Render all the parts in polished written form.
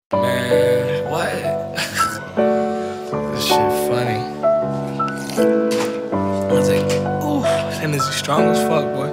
Man, what? This shit funny. I was like, ooh, that energy strong as fuck, boy.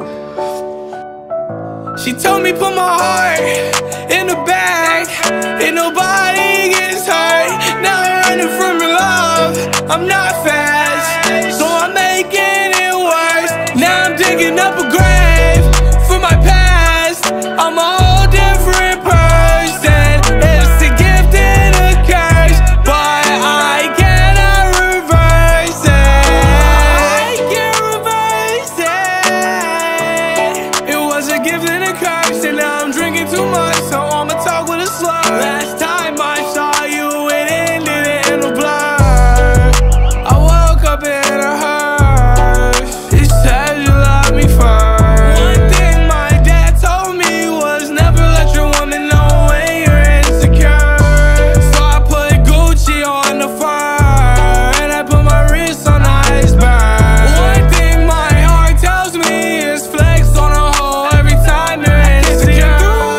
She told me put my heart in the bag, ain't nobody gets hurt. Now I'm running from your love, I'm not fast, so I'm making it worse. Now I'm digging up a grave for my past. I'm a whole different person. It's a gift and a curse, but I cannot reverse it. I can't reverse it. It was a gift and a curse, and now I'm drinking too much, so I'ma talk with a slur. Last time I saw you, it ended in a blur. I woke up in a hearse. He said you love me first. One thing my dad told me was never let your woman know when you're insecure. So I put Gucci on the fur, and I put my wrist on the iceberg. One thing my heart tells me is flex on a hoe every time you're insecure.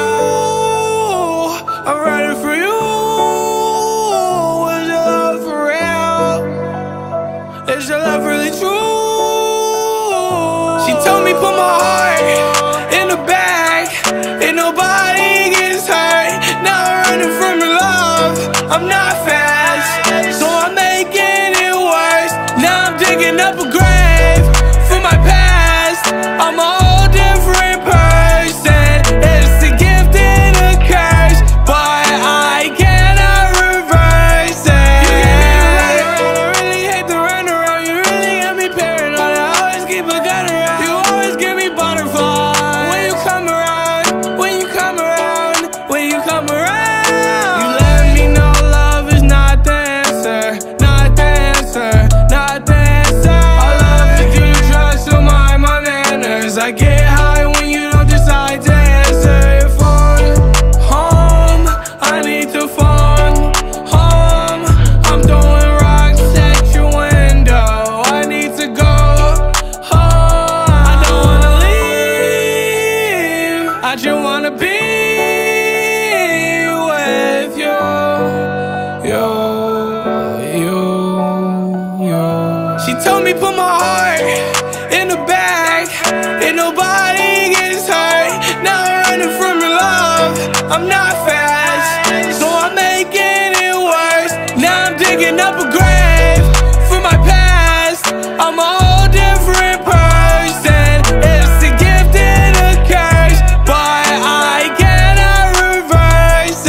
I'm running for you. Is your love for real? Is your love really true? She told me put my heart in the bag, ain't nobody gets hurt. Now I'm running from your love, I'm not fast, so I'm making it worse. Now I'm digging up a grave for my past. I'm a whole different person. It's a gift and a curse, but I cannot reverse it. I really hate to run around. You really got me paranoid. I always keep a gun around. You always give me butterflies when you come around. When you come around. When you come around. You let me know love is not the answer. Not the answer. Not the answer. I love if you try to mind my manners. I get high when you don't decide to answer your phone. Home, I need to phone. Home, I'm throwing rocks at your window. I need to go home. I don't wanna leave. I just wanna be with you. She told me put my heart in the bag, ain't nobody gets hurt. Now I'm running from your love, I'm not fast, so I'm making it worse. Now I'm digging up a grave for my past. I'm a whole different person. It's a gift and a curse, but I cannot reverse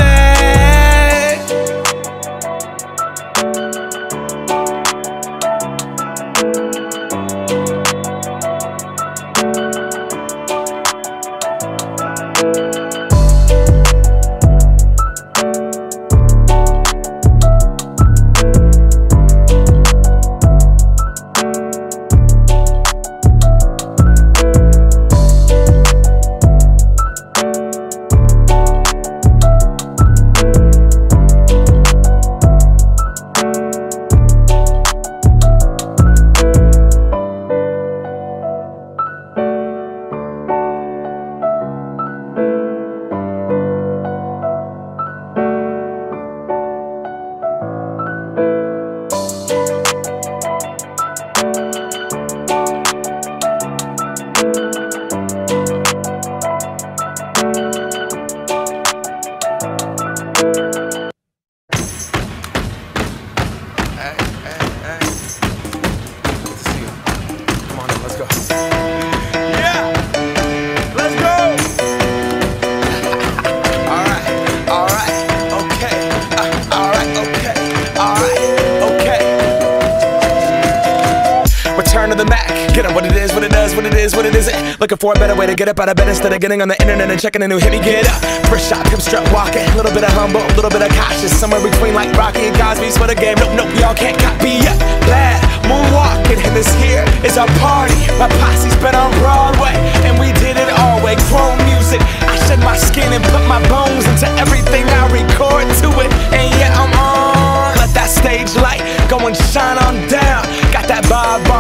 Return to the Mac, get it what it is, what it does, what it is, what it isn't. Looking for a better way to get up out of bed instead of getting on the internet and checking a new hit. Me get up, first shot, hip strut walking, a little bit of humble, a little bit of cautious, somewhere between like Rocky and Cosby's for the game. Nope, nope, y'all can't copy yet. Bad moonwalking, and this here is our party. My posse's been on Broadway, and we did it all way. Chrome music, I shed my skin and put my bones into everything I record to it, and yeah, I'm on. Let that stage light go and shine on down. Got that Bob Barker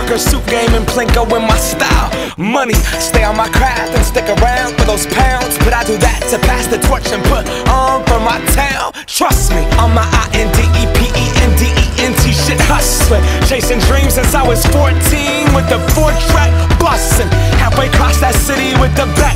Liquor, suit game, and Plinko in my style. Money, stay on my craft and stick around for those pounds. But I do that to pass the torch and put on for my town. Trust me, on my INDEPENDENT shit hustling. Chasing dreams since I was 14 with the 4-track bustin'. Halfway across that city with the back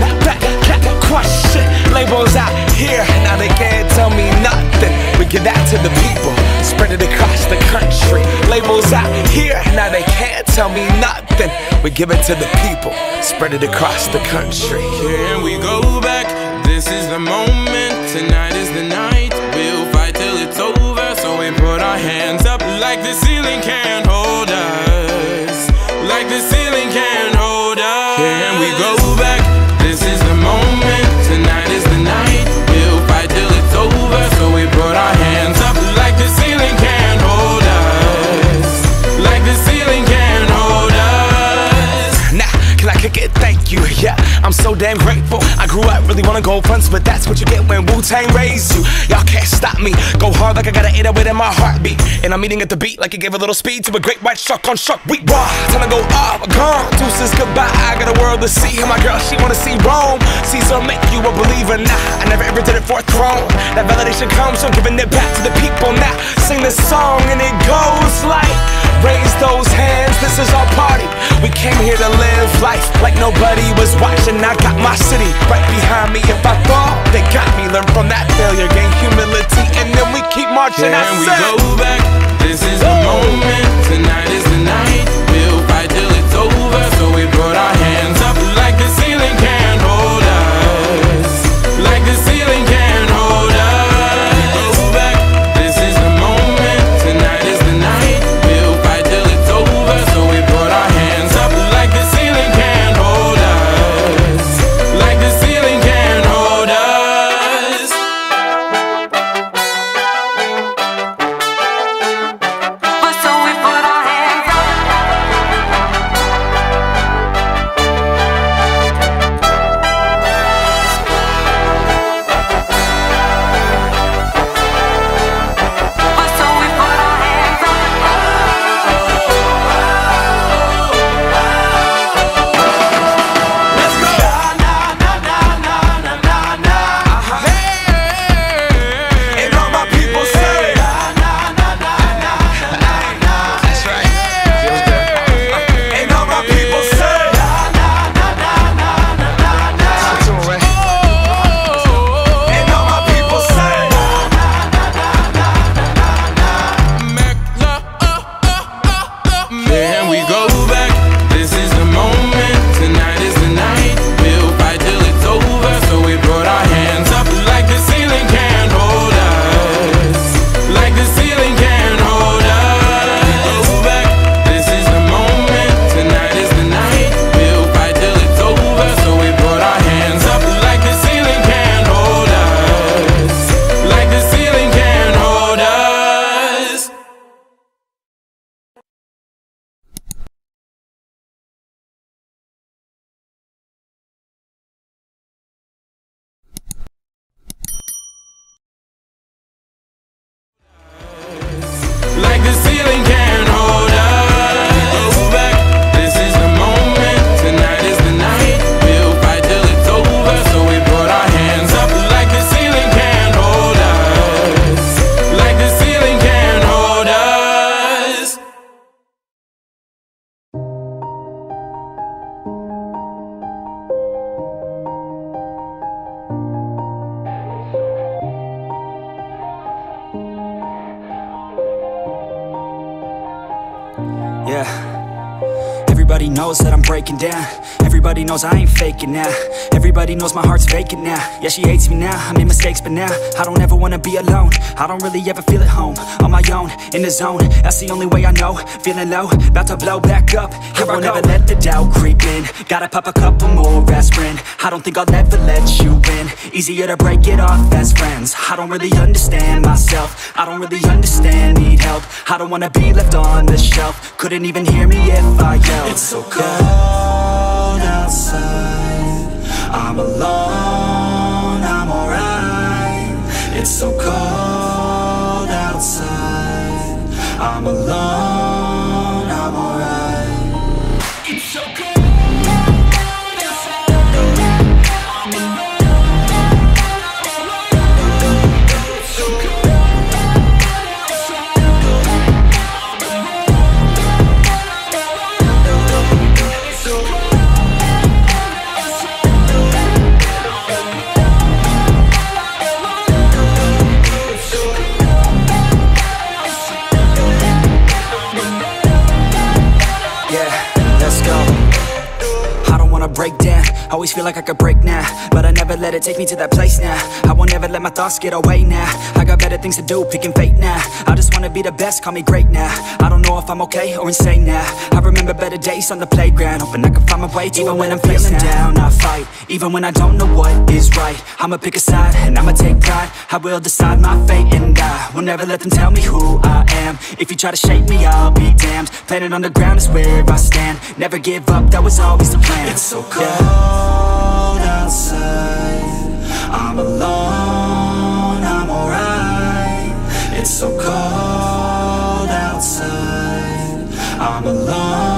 crush shit. Labels out here, now they can't tell me nothing. We give that to the people, spread it across the country. Labels out here, now they can't tell me nothing. We give it to the people, spread it across the country. Can we go back? This is the moment, tonight is the night. We'll fight till it's over, so we put our hands up like the ceiling can't hold us. Like the ceiling can't hold us. Can we go back? This is the moment, tonight is the night. We'll fight till it's over, so we put our hands up like the ceiling can't hold us. Like the ceiling can't hold us. Nah, can I kick it? Thank you, yeah, I'm so damn grateful. I grew up really wanna go fronts, but that's what you get when Wu-Tang raised you. Y'all can't stop me, go hard like I got an 808 in my heartbeat. And I'm eating at the beat like it gave a little speed to a great white shark on Shark Week. Raw, time to go off, gone, deuces goodbye. I got a world to see, and my girl, she wanna see Rome. Caesar make you a believer, nah, I never ever did it for a throne. That validation comes from giving it back to the people. Now, sing this song and it goes like, raise those hands, this is our party. We came here to live life like nobody was watching. I got my city right behind me. If I fall, they got me. Learn from that failure, gain humility, and then we keep marching. Can we go back? This is the moment, tonight is the night. We'll fight till it's over, so we put our hands up like the ceiling can't hold us. Like the ceiling can't hold us. Go back, this is the moment, tonight is the night. We'll fight till it's over, so we put our hands up like the ceiling can't hold us. Like the ceiling can't hold us. Like the ceiling can't hold us. Go back, this is the moment, tonight is the night. We'll fight till it's over, so we put our hands up like the ceiling can't hold us. Like the ceiling can't hold us. Yeah, everybody knows that I'm breaking down. Everybody knows I ain't faking now. Everybody knows my heart's vacant now. Yeah, she hates me now, I made mistakes, but now I don't ever wanna be alone. I don't really ever feel at home, on my own, in the zone. That's the only way I know, feeling low, about to blow back up. Here I won't ever let the doubt creep in. Gotta pop a couple more aspirin. I don't think I'll ever let you in. Easier to break it off as friends. I don't really understand myself, I don't really understand, need help. I don't wanna be left on the shelf. Couldn't even hear me if I yelled. It's so cold outside, I'm alone, I'm alright. It's so cold outside, I'm alone, I'm alright. so cold outside. I'm alone. It's so cold outside. I'm alone. It's so cold. Break down, always feel like I could break now, but I never let it take me to that place now. I won't ever let my thoughts get away now. I got better things to do, picking fate now. I just wanna be the best, call me great now. I don't know if I'm okay or insane now. I remember better days on the playground, hoping I can find my way to even when I'm feeling down. I fight, even when I don't know what is right. I'ma pick a side, and I'ma take pride. I will decide my fate, and I will never let them tell me who I am. If you try to shake me, I'll be damned. Planet on the ground is where I stand. Never give up, that was always the plan. It's so cold outside. I'm alone, I'm alright. It's so cold outside. I'm alone.